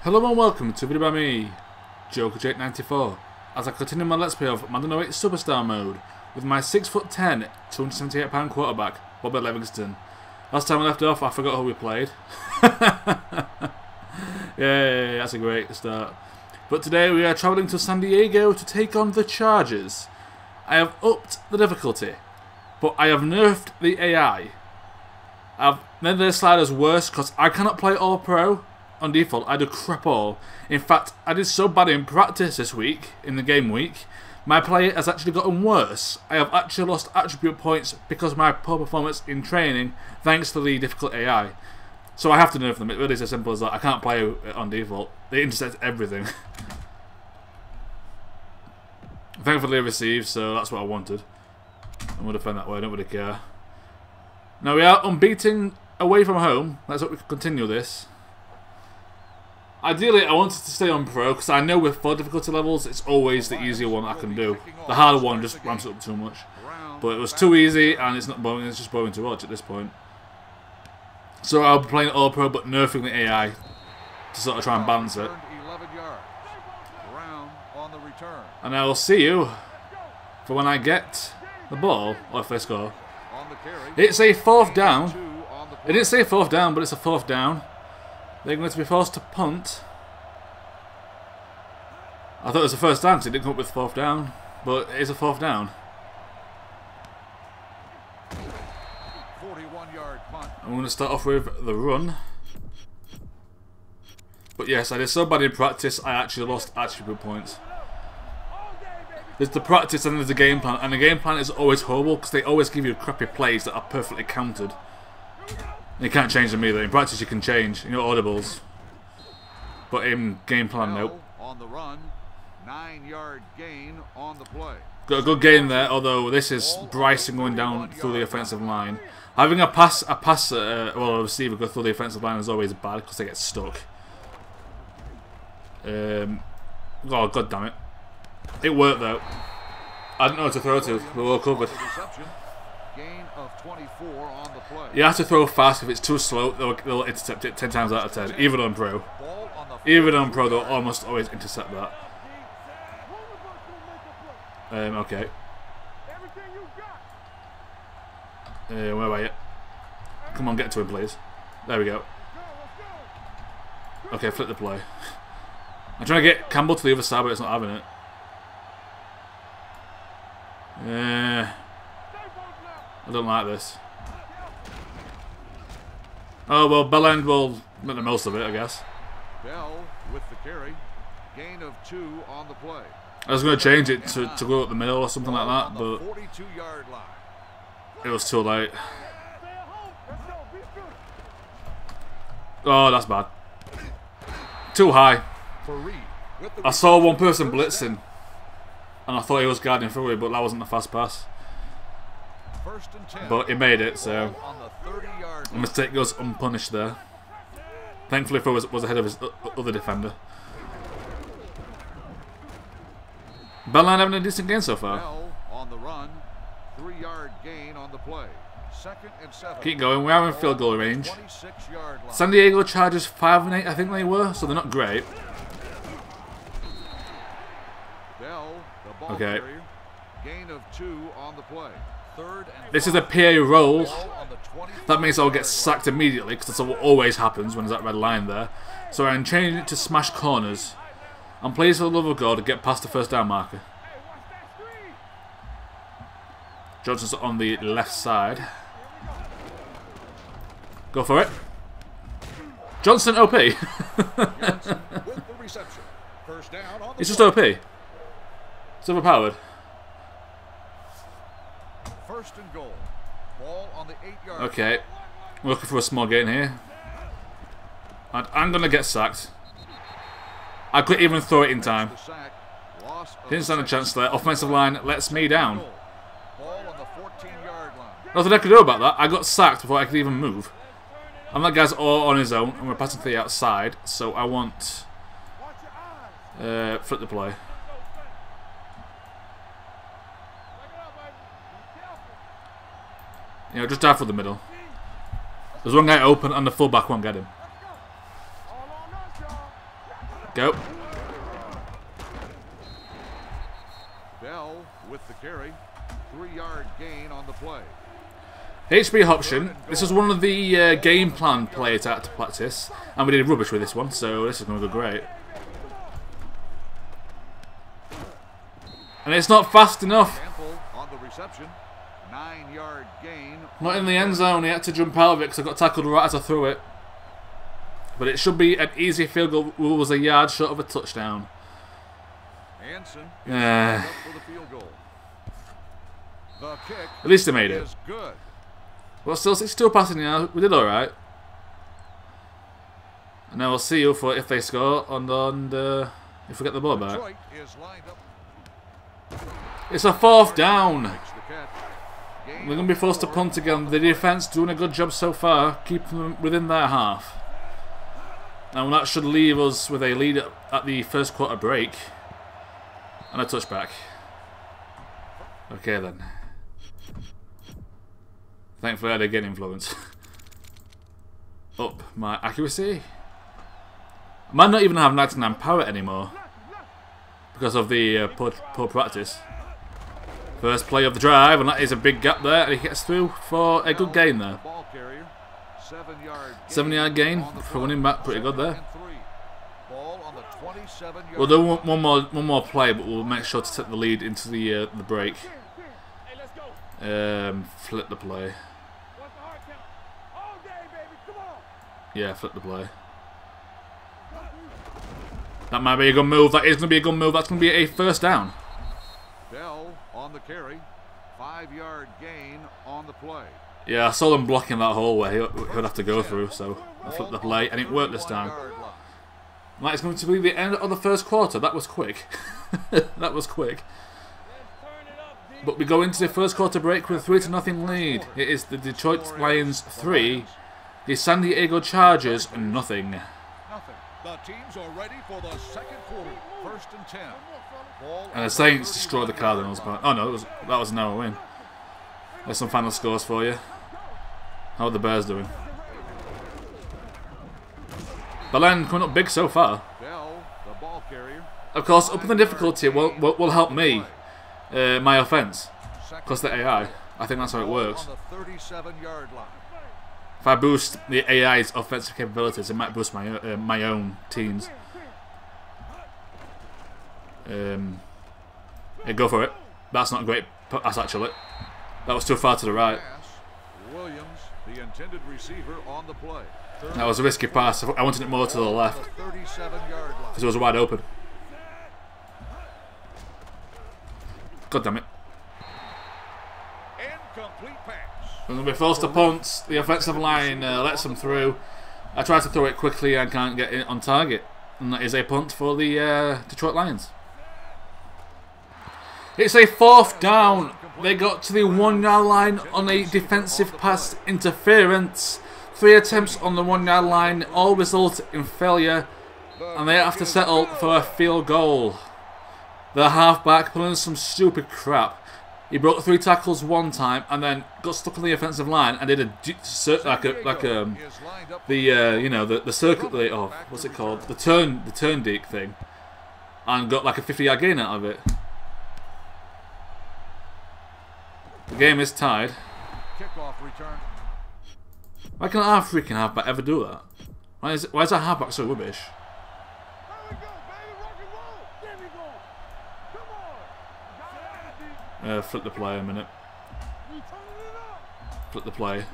Hello and welcome to a video by me, Joker1494, as I continue my Let's Play of Madden 08 Superstar mode with my 6'10", 278 £, quarterback, Bobby Levingston. Last time I left off, I forgot who we played. Yay, that's a great start. But today we are travelling to San Diego to take on the Chargers. I have upped the difficulty, but I have nerfed the AI. I've made the sliders worse because I cannot play All Pro. On default, I do crap all. In fact, I did so bad in practice this week, in the game week, my play has actually gotten worse. I have actually lost attribute points because of my poor performance in training, thanks to the difficult AI. So I have to nerf them. It really is as simple as that. I can't play it on default. They intercept everything. Thankfully I received, so that's what I wanted. I'm going to defend that way, I don't really care. Now we are unbeaten away from home. Let's hope we can continue this. Ideally, I wanted to stay on Pro, because I know with 4 difficulty levels, it's always the easier one I can do. The harder one just ramps it up too much. But it was too easy, and it's not boring, it's just boring to watch at this point. So I'll be playing All Pro, but nerfing the AI to sort of try and balance it. And I will see you for when I get the ball, or if they score. It's a 4th down. It didn't say 4th down, but it's a 4th down. They're going to be forced to punt. I thought it was the first down because it didn't come up with 4th down, but it is a 4th down. 41-yard punt. I'm going to start off with the run. But yes, I did so bad in practice, I actually lost attribute points. There's the practice and there's the game plan, and the game plan is always horrible because they always give you crappy plays that are perfectly counted. You can't change them either. In practice you can change, audibles. But in game plan, nope. On the run, 9-yard gain on the play. Got a good gain there, although this is Bryson going down through the offensive line. Having a receiver go through the offensive line is always bad because they get stuck. Oh, god damn it. It worked though. I didn't know what to throw to, we're well covered. Gain of 24 on the play. You have to throw fast. If it's too slow, they'll intercept it 10 times out of 10. Even on Pro. Even on Pro, they'll almost always intercept that. Okay. Where are you? Come on, get to him, please. There we go. Okay, flip the play. I'm trying to get Campbell to the other side, but it's not having it. I don't like this. Oh well, Bellend will make the most of it, I guess. Bell with the carry. Gain of 2 on the play. I was going to change it to go up the middle or something like that, but it was too late. Oh, that's bad. Too high. I saw one person blitzing, and I thought he was guarding through it, but that wasn't a fast pass. But he made it, so the mistake goes unpunished there. Thankfully, Phil was ahead of his other defender. Bellline having a decent game so far. On the run, 3-yard gain on the play. 2nd and 7. Keep going. We are in field goal range. San Diego Chargers 5 and 8, I think they were, so they're not great. Okay. Gain of 2 on the play. This is a PA roll. That means I'll get sacked immediately because that's what always happens when there's that red line there. So I'm changing it to smash corners. And please, for the love of God, to get past the 1st down marker. Johnson's on the left side. Go for it. Johnson OP. It's just OP. It's overpowered. 1st and goal. Ball on the 8-yard. Okay. We're looking for a small gain here. And I'm going to get sacked. I couldn't even throw it in time. Didn't stand a chance there. Offensive line lets me down. Nothing I could do about that. I got sacked before I could even move. And that guy's all on his own, and we're passing to the outside. So I want... flip the play. Just dive for the middle. There's one guy open and the fullback won't get him. Go. Bell with the carry. 3-yard gain on the play. HB option. This was one of the game plan plays out to practice, and we did rubbish with this one, so this is going to go great. And it's not fast enough. On the reception. 9-yard gain. Not in the end zone. He had to jump out of it because I got tackled right as I threw it. But it should be an easy field goal. Rule was a yard short of a touchdown. Hanson Yeah. for the field goal. The kick At least they made it. is good. Well, still 62 passing yards. We did all right. And now we'll see you for if they score and if we get the ball back. Detroit is lined up. It's a 4th down. Makes the catch. Gain We're going to be forced to punt again. The defense doing a good job so far, keeping them within their half. Now that should leave us with a lead at the first quarter break. And a touchback. Okay then. Thankfully I did get influence. Up my accuracy. I might not even have 99 power anymore. Because of the poor practice. First play of the drive, and that is a big gap there. And he gets through for a good gain there. 7-yard gain for running back, pretty good there. We'll do one more play, but we'll make sure to take the lead into the break. Flip the play. Yeah, flip the play. That might be a good move. That is going to be a good move. That's going to be a 1st down. Bell on the carry. 5-yard gain on the play. Yeah, I saw them blocking that hole where he would have to go through, so I flipped the play, and it worked this time. Right, it's going to be the end of the first quarter. That was quick. That was quick. But we go into the first quarter break with a 3-0 lead. It is the Detroit Lions 3, the San Diego Chargers nothing. The teams are ready for the second quarter. 1st and 10. And the Saints destroyed the Cardinals. But oh no, that was now a win. There's some final scores for you. How are the Bears doing? Belen coming up big so far. Bell, the ball carrier. Of course, upping the difficulty will help me, my offense, because the AI. I think that's how it works. On the 37-yard line. If I boost the AI's offensive capabilities, it might boost my own teams. Yeah, go for it. That's not a great pass actually. That was too far to the right. Williams, the intended receiver on the play. That was a risky pass. I wanted it more to the left because it was wide open. God damn it. Incomplete pass. We're going to be forced to punt. The offensive line lets them through. I tried to throw it quickly and can't get it on target. And that is a punt for the Detroit Lions. It's a 4th down. They got to the 1-yard line on a defensive pass interference. 3 attempts on the 1-yard line all result in failure. And they have to settle for a field goal. The halfback pulling some stupid crap. He broke 3 tackles one time and then got stuck on the offensive line and did a the circuit, oh, what's it called? The turn deek thing, and got like a 50-yard gain out of it. The game is tied. Kickoff return. Why can't our freaking halfback ever do that? Why is our halfback so rubbish? Flip the play a minute. Flip the play.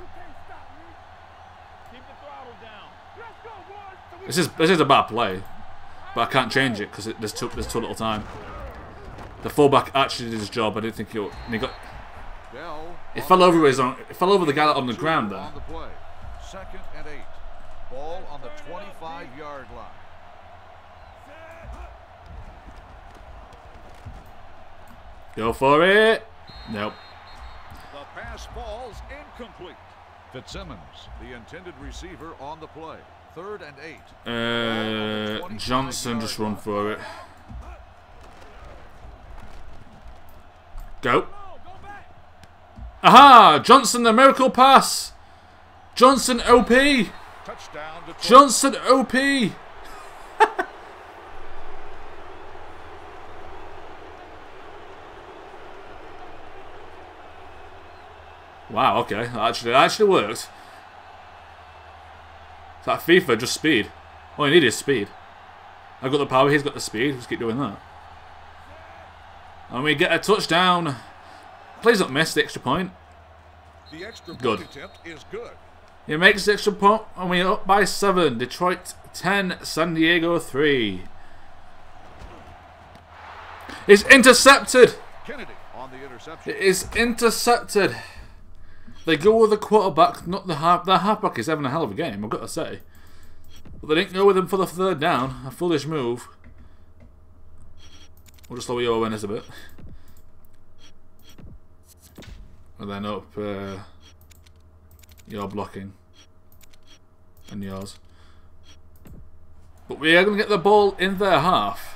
This is a bad play, but I can't change it because there's too little time. The fullback actually did his job. I didn't think he fell over the guy on the ground there. 2nd and 8. Ball on the 25-yard line. Go for it. Nope. The pass falls incomplete. Fitzsimmons, the intended receiver on the play. 3rd and 8. Johnson just run for it. Go. Aha! Johnson, the miracle pass. Johnson OP. Touchdown. Johnson OP. Wow, okay. That actually works. Is that FIFA? Just speed. All you need is speed. I've got the power, he's got the speed. Just keep doing that. And we get a touchdown. Please don't miss the extra point. The extra Good. point attempt is good. He makes the extra point, and we're up by 7. Detroit 10, San Diego 3. It's intercepted. Kennedy on the interception. It is intercepted. They go with the quarterback, not the half. The halfback is having a hell of a game, I've got to say. But they didn't go with him for the third down. A foolish move. We'll just lower your awareness a bit. And then up your blocking. And yours. But we are going to get the ball in their half.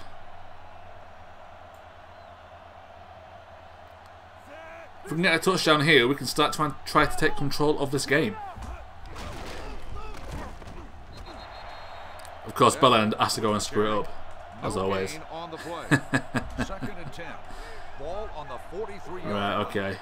If we can get a touchdown here, we can start try to take control of this game. Of course, Bellend has to go and screw it up, as always. On the play. Second and 10. Ball on the 43-yard Right, okay.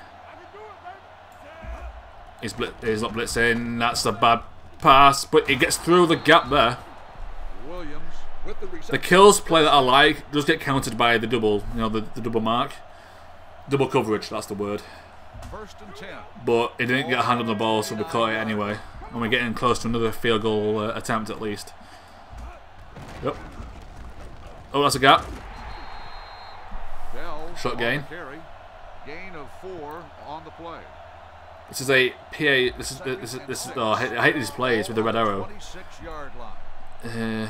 He's not blitzing. That's a bad pass, but he gets through the gap there. Williams with the reception. The kills play that I like does get countered by the double, you know, the double mark. Double coverage, that's the word. First and 10. But he didn't get a hand on the ball, so we caught it anyway. And we're getting close to another field goal attempt at least. Yep. Oh, that's a gap. Bell Shot gain. Gain of 4 on the play. This is a PA. This is. Oh, I hate these plays with the red arrow. 26-yard line.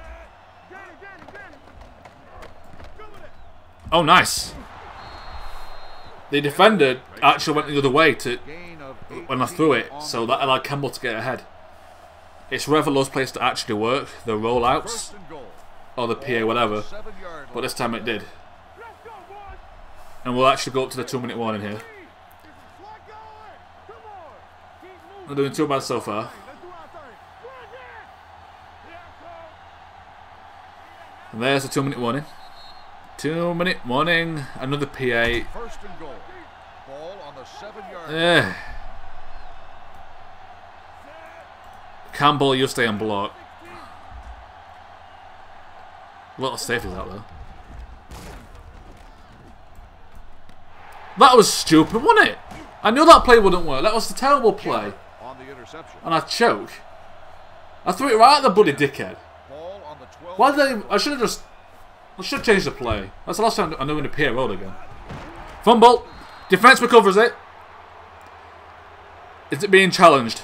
Oh, nice. The defender actually went the other way to when I threw it, so that allowed Campbell to get ahead. It's rare for those plays to actually work, the rollouts or the PA, whatever. But this time it did. And we'll actually go up to the 2-minute warning here. We're doing too bad so far. And there's the 2-minute warning. 2-minute warning. Another PA. First and goal. Ball on the 7-yard line. Campbell, you stay on block. A lot of safeties out there. That was stupid, wasn't it? I knew that play wouldn't work. That was a terrible play. On the interception. And I choke. I threw it right at the bloody dickhead. Ball on the 12. Why did I should have changed the play. That's the last time I know in the PA rolled again. Fumble. Defense recovers it. Is it being challenged?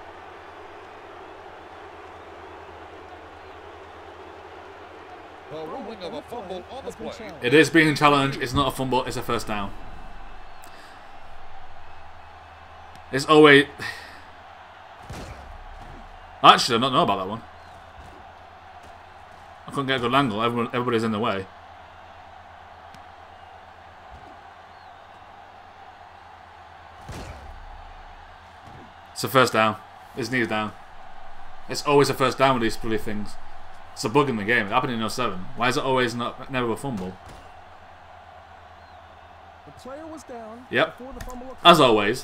The ruling of a fumble on the play. It is being challenged. It's not a fumble. It's a first down. It's always... Actually, I don't know about that one. I couldn't get a good angle. Everybody's in the way. It's a first down. His knee's down. It's always a first down with these bloody things. It's a bug in the game. It happened in 07. Why is it always never a fumble? The player was down. Yep. As always.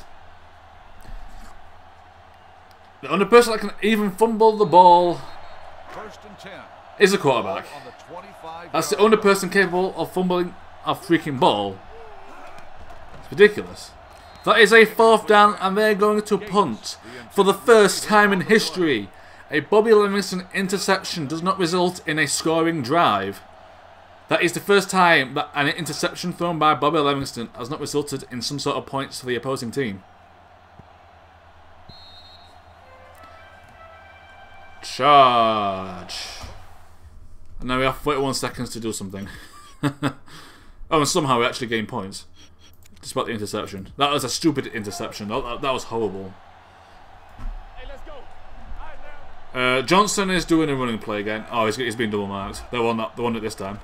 The only person that can even fumble the ball First and 10. is a quarterback. On the 25. That's the only person capable of fumbling a freaking ball. It's ridiculous. That is a 4th down, and they're going to punt. For the first time in history, a Bobby Levingston interception does not result in a scoring drive. That is the first time that an interception thrown by Bobby Levingston has not resulted in some sort of points for the opposing team. Charge. And now we have 41 seconds to do something. Oh, and somehow we actually gain points. Despite the interception. That was a stupid interception. That was horrible. Johnson is doing a running play again. Oh, he's been double marked. They won it this time.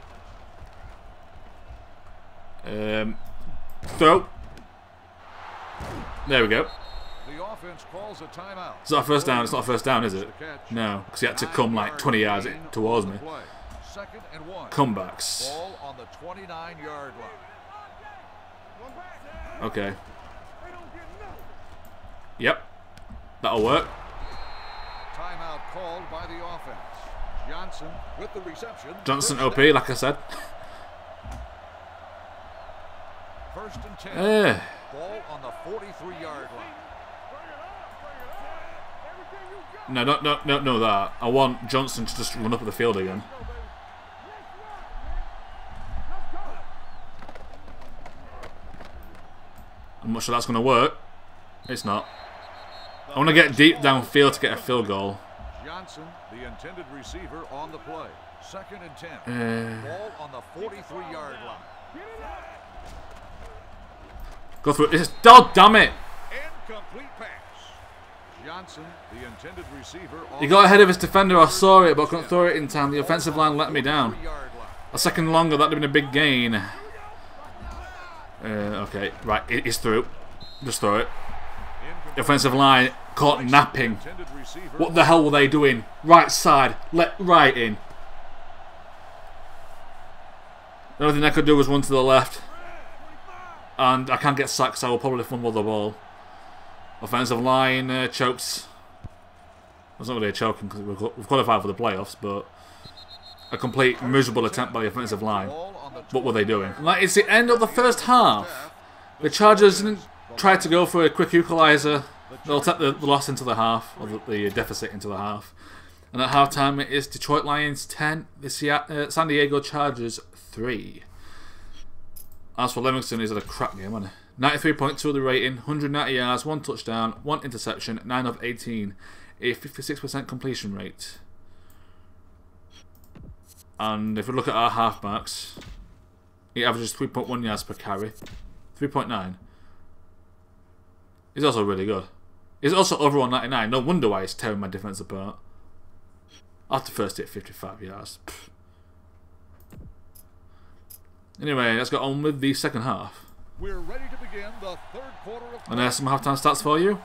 Throw. There we go. The offense calls a timeout. It's not a first down. It's not a first down, is it? No, because he had to come like 20 yards towards me. Second and 1. Comebacks. Ball on the 29-yard line. Okay. Yep. That'll work. Timeout called by the offense. Johnson with the reception. Johnson OP, like I said. First and 10. Ball on the 43-yard line. No, no, that. I want Johnson to just run up the field again. I'm not sure that's going to work. It's not. I want to get deep downfield to get a field goal. Johnson, the intended receiver on the play. Second and 10. Ball on the 43-yard line. Go through it. Oh, damn it! Incomplete pass. Johnson, the intended receiver. He got ahead of his defender. I saw it, but I couldn't throw it in time. The offensive line let me down. A second longer, that'd have been a big gain. Okay, right, it's through. Just throw it. The offensive line caught napping. What the hell were they doing? Right side, let right in. The only thing I could do was run to the left. And I can't get sacked, so I will probably fumble the ball. Offensive line chokes. It's not really a choking because we've qualified for the playoffs, but a complete miserable attempt by the offensive line. What were they doing? Like, it's the end of the first half. The Chargers didn't try to go for a quick equaliser. They'll take the loss into the half, or the deficit into the half. And at halftime, it is Detroit Lions 10, the San Diego Chargers 3. As for Levingston, he's had a crap game, hasn't he? 93.2 the rating, 190 yards, 1 touchdown, 1 interception, 9 of 18, a 56% completion rate. And if we look at our halfbacks, he averages 3.1 yards per carry, 3.9. He's also really good. He's also over 199. No wonder why he's tearing my defense apart. After first hit 55 yards. Pfft. Anyway, let's get on with the second half. We're ready to begin the third quarter of and there's some halftime stats for you.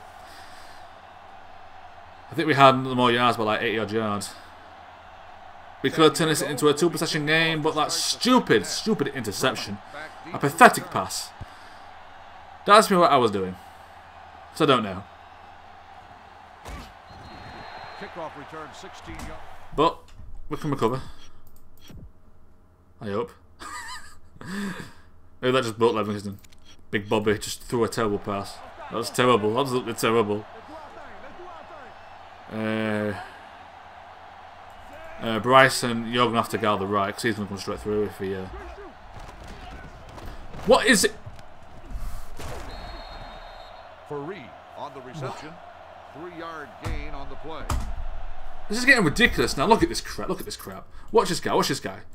I think we had more yards by like 80 odd yards. We could have turned this into a 2-possession game, but that stupid interception. A pathetic pass. Don't ask me what I was doing. So I don't know. Kickoff return 16 yards. But we can recover. I hope. Maybe that just broke Levingston. Big Bobby just threw a terrible pass. That was terrible. Absolutely terrible. Bryson, you're going to have to guard the right because he's going to come straight through if he... What is it? For Reed on the reception. 3-yard gain on the play. This is getting ridiculous now. Look at this crap. Look at this crap. Watch this guy. Watch this guy.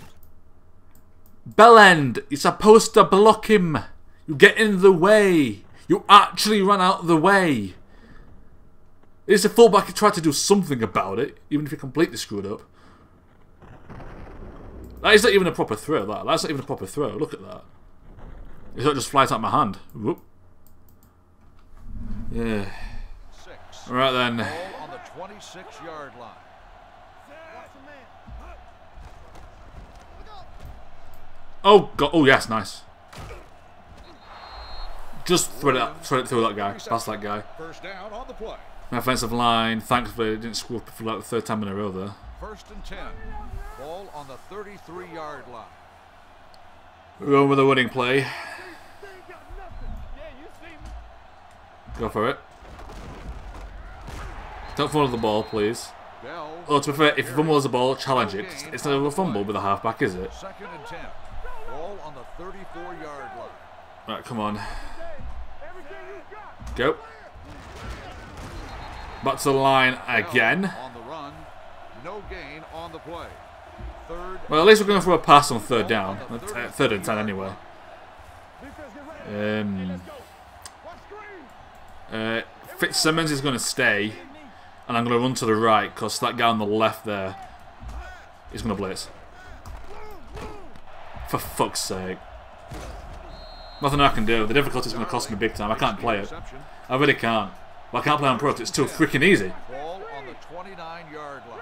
Bell end. You're supposed to block him. You get in the way. You actually run out of the way. It's the fullback who tried to do something about it, even if he completely screwed up. That is not even a proper throw, that's not even a proper throw. Look at that. It's not just flies out my hand. Whoop. Yeah. Right then. Ball on the 26-yard line. Oh god! Oh yes, nice. Just throw it through that guy, past that guy. First down on the play. My offensive line, thankfully, didn't screw up for like the third time in a row there. First and 10. Ball on the 33-yard line. We're going with a winning play. Go for it. Don't fumble the ball, please. Oh, to be fair, if you fumble the ball, challenge it. It's not a fumble with a halfback, is it? Second and 10. Ball on the 34-yard line. Right, come on. Go. Back to the line again. On the run. No gain on the play. Well, at least we're going for a pass on third down. Third and 10 anyway. Fitzsimmons is going to stay. And I'm going to run to the right because that guy on the left there is going to blitz. For fuck's sake. Nothing I can do. The difficulty is going to cost me big time. I can't play it. I really can't. But I can't play on Pro. It's too freaking easy. Ball on the 29-yard line.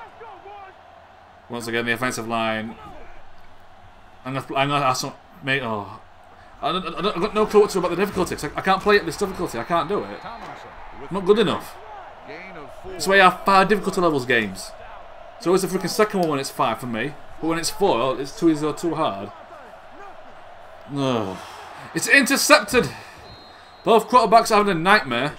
Once again, the offensive line. I'm gonna have some, mate. Oh, I've got no clue what to do about the difficulty. I can't play at this difficulty. I can't do it. I'm not good enough. That's why I have 5 difficulty levels games. So it's the freaking second one when it's 5 for me. But when it's 4, it's too easy or too hard. No. It's intercepted. Both quarterbacks are having a nightmare.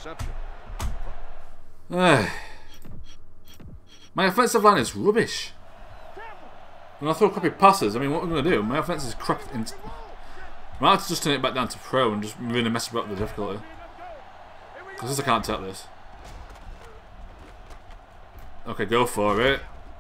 My offensive line is rubbish. When I throw crappy passes, I mean, what am I going to do? My offense is crap. I might have to just turn it back down to pro and just really mess about with the difficulty. Because I can't take this. Okay, go for it.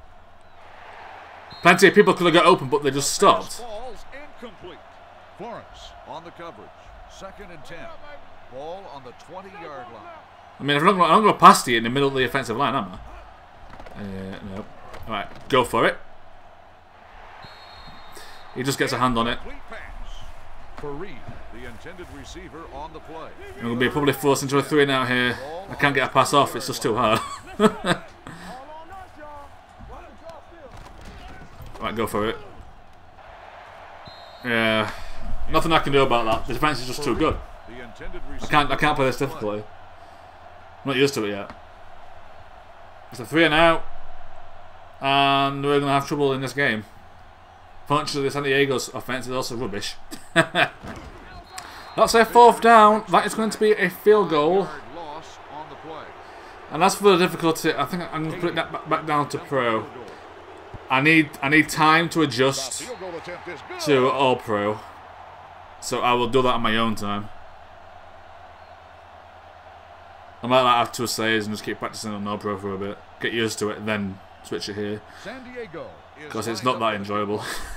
Plenty of people could have got open, but they just stopped. Ball's incomplete. Florence on the coverage. 2nd and 10. Ball on the 20-yard line. I mean, I'm not going to pass to you in the middle of the offensive line, am I? No. Alright, go for it. He just gets a hand on it. For Reed, the intended receiver on the play. I'm going to be probably forced into a 3 and out here. I can't get a pass off, it's just too hard. Right, go for it. Yeah. Nothing I can do about that. The defense is just too good. I can't play this difficulty. I'm not used to it yet. It's a 3 and out. And we're going to have trouble in this game. Fortunately, San Diego's offense is also rubbish. That's a 4th down. That is going to be a field goal. And as for the difficulty, I think I'm going to put it back down to pro. I need time to adjust to all pro. So I will do that on my own time. I might like have 2 saves and just keep practicing on all pro for a bit. Get used to it, then switch it here. Because it's not that enjoyable.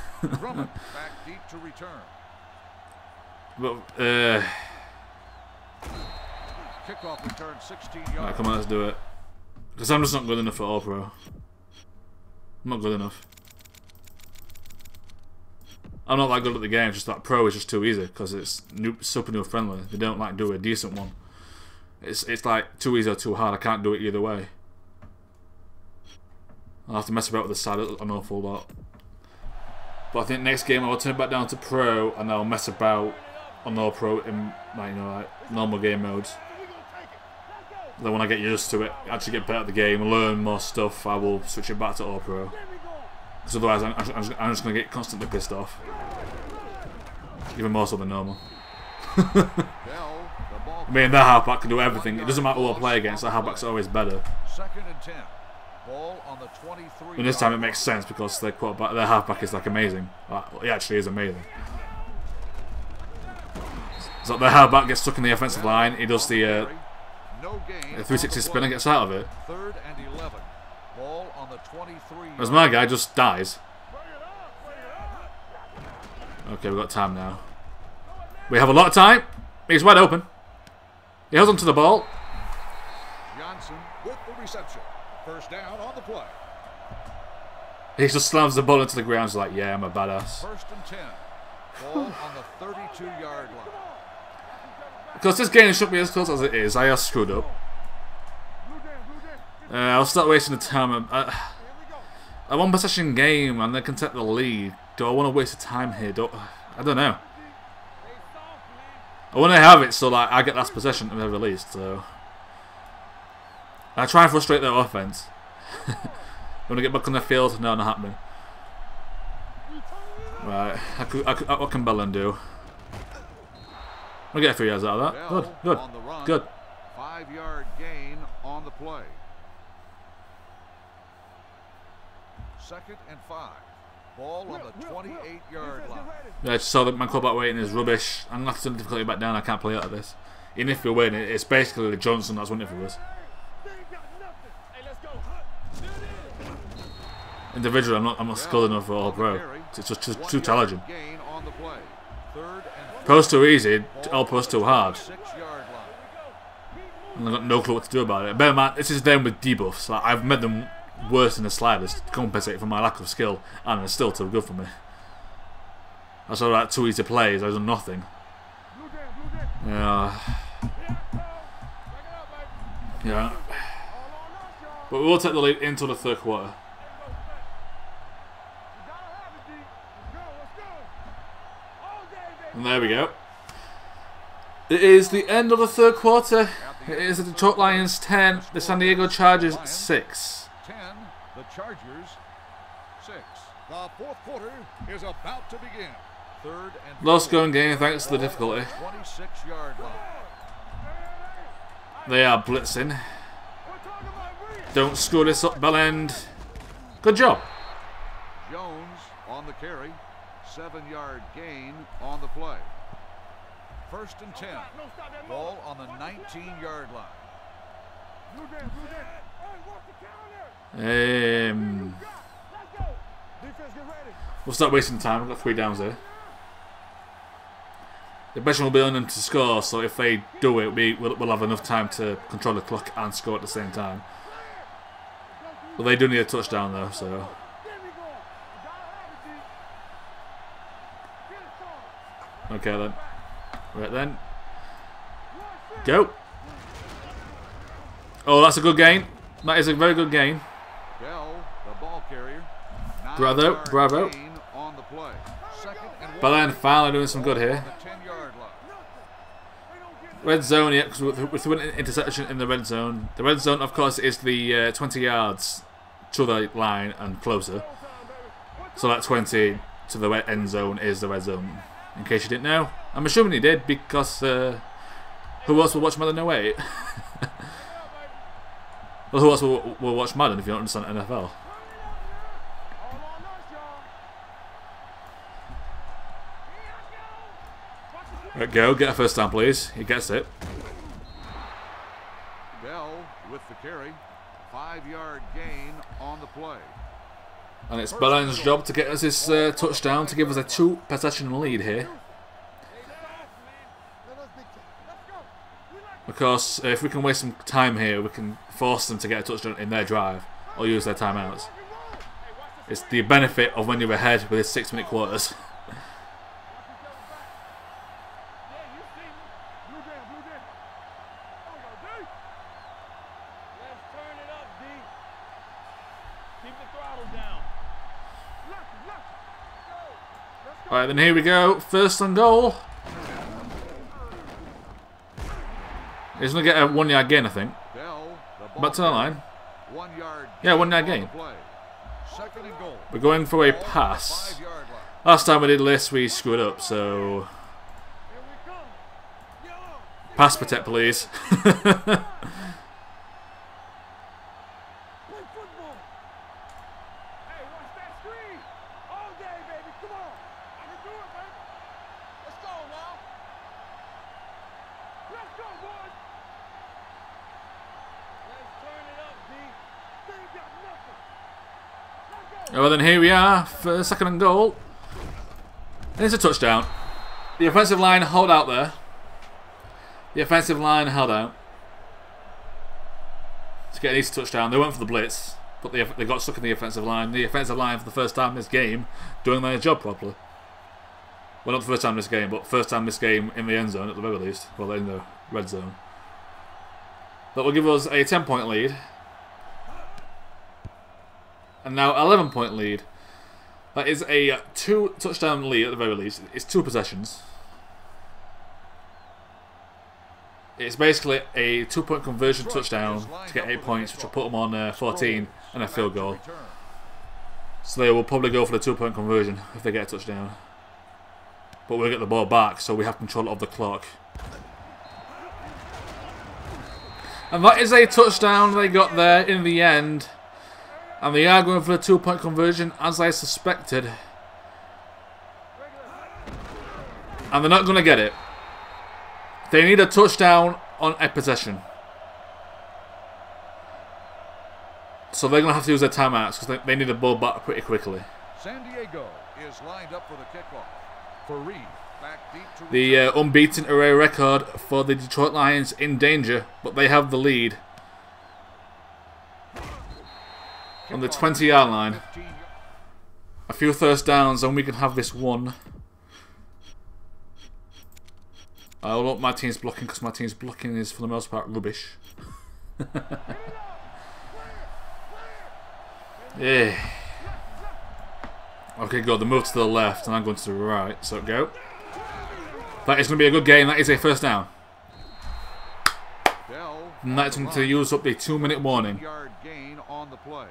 But right, come on, let's do it. Because I'm just not good enough for all pro. I'm not good enough. I'm not that good at the game. Just that pro is just too easy because it's super new friendly. They don't like do a decent one. It's like too easy or too hard. I can't do it either way. I'll have to mess about with the side an awful lot. But I think next game I will turn it back down to pro and I'll mess about on all pro in like normal game modes. Then when I get used to it, actually get better at the game, learn more stuff, I will switch it back to all pro. Because otherwise I'm just going to get constantly pissed off. Even more so than normal. I mean, their halfback can do everything. It doesn't matter who I play against, their halfback's always better. 2nd and 10. Ball on the 23. And this time it makes sense because their halfback is like amazing. He actually is amazing. So their halfback gets stuck in the offensive line. He does the 360 spin and gets out of it. 3rd and 11. Ball on the 23. Whereas my guy just dies. Okay, we've got time now. We have a lot of time. He's wide open. He holds onto the ball. Johnson with the reception. 1st down on the play. He just slams the ball into the ground. He's like, yeah, I'm a badass. 1st and 10. Ball on the 32-yard line. Because this game should be as close as it is, I have screwed up. I'll start wasting the time. A 1 possession game and they can take the lead. Do I want to waste the time here? I don't know. I want to have it so like I get last possession at the very least. So I try and frustrate their offense. Want to get back on the field? No, not happening. Right, what can Bellin do? I'll get 3 yards out of that. Good. 5-yard gain on the play. 2nd and 5. Ball on the 28-yard line. Yeah, I just saw that my quarterback waiting is rubbish. I'm going to have to turn the difficulty back down. I can't play out of this. Even if we win, it's basically the Johnson that's winning for us. Individually, I'm not skilled enough for all pro. It's just too challenging. Pro's too easy, all pro's too hard. And I've got no clue what to do about it. Bear in mind, this is them with debuffs. Like, I've made them worse in the sliders to compensate for my lack of skill, and it's still too good for me. That's all right, 2 easy plays, I've done nothing. Yeah. But we will take the lead into the 3rd quarter. And there we go. It is the end of the third quarter. It is the Detroit Lions 10, the San Diego Chargers 6. 10, the Chargers 6. The fourth quarter is about to begin. Third and Low scoring game thanks to the difficulty. 26-yard line. They are blitzing. Don't screw this up, Bellend. Good job. Jones on the carry. 7-yard gain on the play. First and 10. Ball on the 19-yard line. We'll start wasting time. We've got 3 downs there. The pressure will be on them to score, so if they do it, we'll have enough time to control the clock and score at the same time. But they do need a touchdown though, so. Okay then. Right then. Go. Oh, that's a good gain. That is a very good gain. Bell, the ball carrier. Bravo, bravo. On the play. Second and Bellend finally doing some good here. 10-yard line. Red zone, yeah, because we're through an intersection in the red zone. The red zone, of course, is the 20 yards to the line and closer. So that 20 to the end zone is the red zone. In case you didn't know. I'm assuming you did, because who else will watch Madden 08? Well, who else will watch Madden if you don't understand NFL? Right, go, get a first down, please. He gets it. Bell with the carry. 5-yard gain on the play. And it's Bellend's job to get us his touchdown to give us a 2-possession lead here. Of course, if we can waste some time here, we can force them to get a touchdown in their drive or use their timeouts. It's the benefit of when you're ahead with 6-minute quarters. Alright, then here we go. First and goal. He's going to get a 1-yard gain, I think. Back to the line. Yeah, 1-yard gain. We're going for a pass. Last time we did this, we screwed up, so... Pass protect, please. Well, then here we are for second and goal. And it's a touchdown. The offensive line held out there. The offensive line held out to get an easy touchdown. They went for the blitz, but they got stuck in the offensive line. The offensive line for the first time this game doing their job properly. Well, not the first time this game, but first time this game in the end zone at the very least. Well, in the red zone. That will give us a 10-point lead. And now 11-point lead. That is a 2-touchdown lead at the very least. It's 2 possessions. It's basically a 2-point conversion touchdown to get 8 points, which will put them on 14 and a field goal. So they will probably go for the 2-point conversion if they get a touchdown. But we'll get the ball back, so we have control of the clock. And that is a touchdown they got there in the end. And they are going for a 2-point conversion, as I suspected. And they're not going to get it. They need a touchdown on a possession. So they're going to have to use their timeouts, because they need the ball back pretty quickly. San Diego is lined up for the kickoff. For Reed, back deep to the unbeaten array record for the Detroit Lions in danger, but they have the lead. On the 20-yard line. A few first downs and we can have this won. I hope my team's blocking, because my team's blocking is for the most part rubbish. Yeah. Okay, good. They move to the left and I'm going to the right. So go. That is going to be a good game. That is a first down. And that's going to use up the 2-minute warning. 7-yard gain on the play.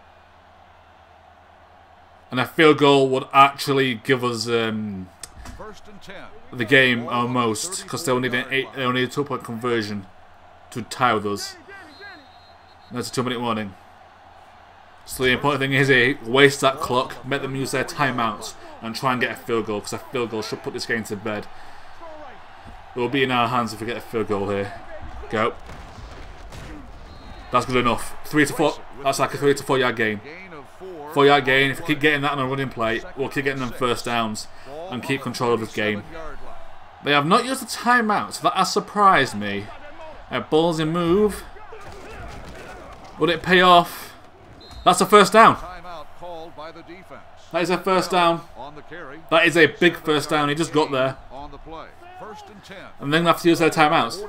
And a field goal would actually give us First and 10. the game almost, because they only need a 2-point conversion to tie with us. That's a 2-minute warning. So the important thing is here, waste that clock, make them use their timeouts, and try and get a field goal, because a field goal should put this game to bed. It will be in our hands if we get a field goal here. Go. That's good enough. 3 to 4. That's like a 3 to 4 yard gain. 4-yard gain. If we keep getting that on a running play, we'll keep getting them first downs and keep control of this game. They have not used the timeout, so that has surprised me. A ballsy move. Would it pay off? That's a first down. That is a first down. That is a big first down. He just got there. And they're going to have to use their timeouts.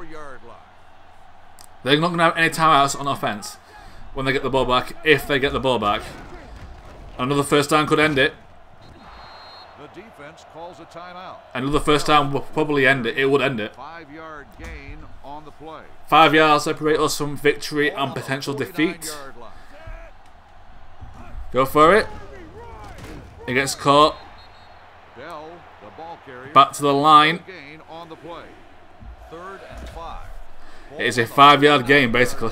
They're not going to have any timeouts on offense when they get the ball back, if they get the ball back. Another first down could end it. The defense calls a timeout. Another first down will probably end it. It would end it. 5-yard gain on the play. 5 yards separate us from victory and potential defeat. Go for it. He gets caught. Bell, the ball carrier, Back to the line. gain on the play. 3rd and 5. It is a 5-yard gain, basically.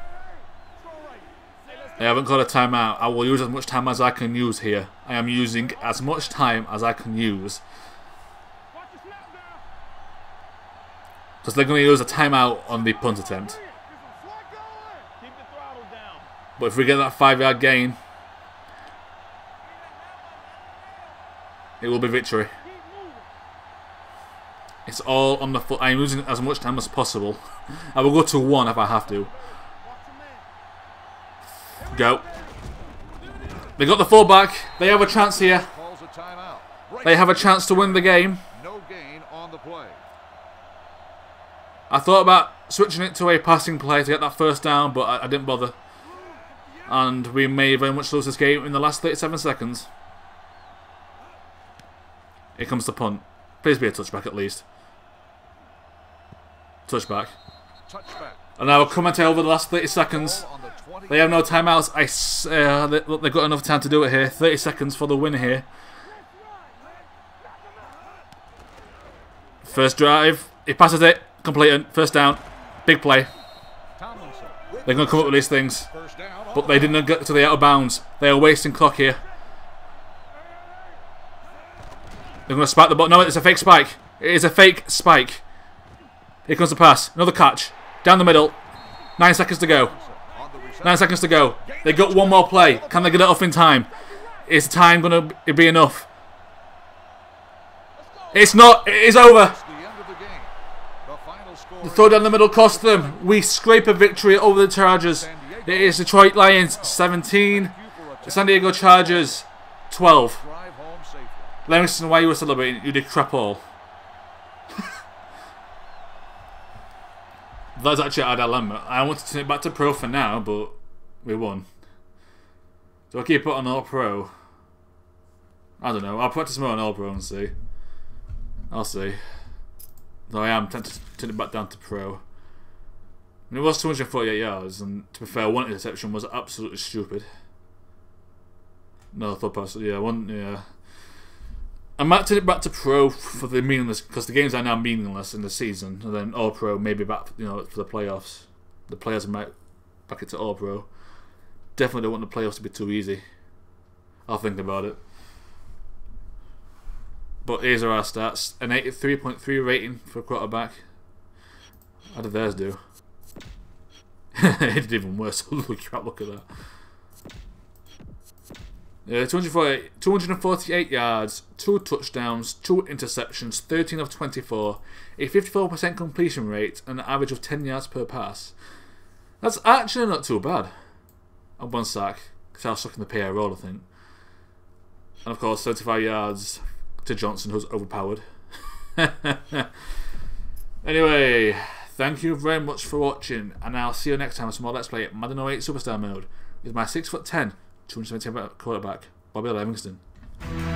They haven't called a timeout. I will use as much time as I can use here. I am using as much time as I can use. Because they're going to use a timeout on the punt attempt. But if we get that 5-yard gain, it will be victory. It's all on the foot. I'm using as much time as possible. I will go to 1 if I have to. Go. They got the fullback. They have a chance here. They have a chance to win the game. No gain on the play. I thought about switching it to a passing play to get that first down, but I didn't bother. And we may very much lose this game in the last 37 seconds. Here comes the punt. Please be a touchback at least. Touchback. And I will commentate over the last 30 seconds. They have no timeouts. They've got enough time to do it here. 30 seconds for the win here. First drive. He passes it. Completed. First down. Big play. They're going to come up with these things. But they didn't get to the out of bounds. They are wasting clock here. They're going to spike the ball. No, it's a fake spike. It is a fake spike. Here comes the pass. Another catch. Down the middle. 9 seconds to go. 9 seconds to go. They got one more play. Can they get it off in time? Is time going to be enough? It's not. It is over. The throw down the middle cost them. We scrape a victory over the Chargers. It is Detroit Lions 17. San Diego Chargers 12. Levingston, why you were celebrating? You did crap all. That's actually our dilemma. I wanted to turn it back to pro for now, but we won. Do I keep it on all pro? I don't know. I'll practice more on all pro and see. I'll see. Though I am tempted to turn it back down to pro. And it was 248 yards, and to be fair, one interception was absolutely stupid. No thought pass. Yeah, one. Yeah. I might turn it back to pro for the meaningless, because the games are now meaningless in the season, and then all pro maybe back, for the playoffs. The players might back it to all pro. Definitely don't want the playoffs to be too easy. I'll think about it. But here's our stats: an 83.3 rating for a quarterback. How did theirs do? It did even worse. Holy crap! Look at that. 248 yards, 2 touchdowns, 2 interceptions, 13 of 24, a 54% completion rate, and an average of 10 yards per pass. That's actually not too bad. And 1 sack, because I was stuck in the PA roll, I think. And of course, 35 yards to Johnson, who's overpowered. Anyway, thank you very much for watching, and I'll see you next time with some more Let's Play Madden 08 Superstar Mode with my 6'10", 270 quarterback, Bobby Levingston.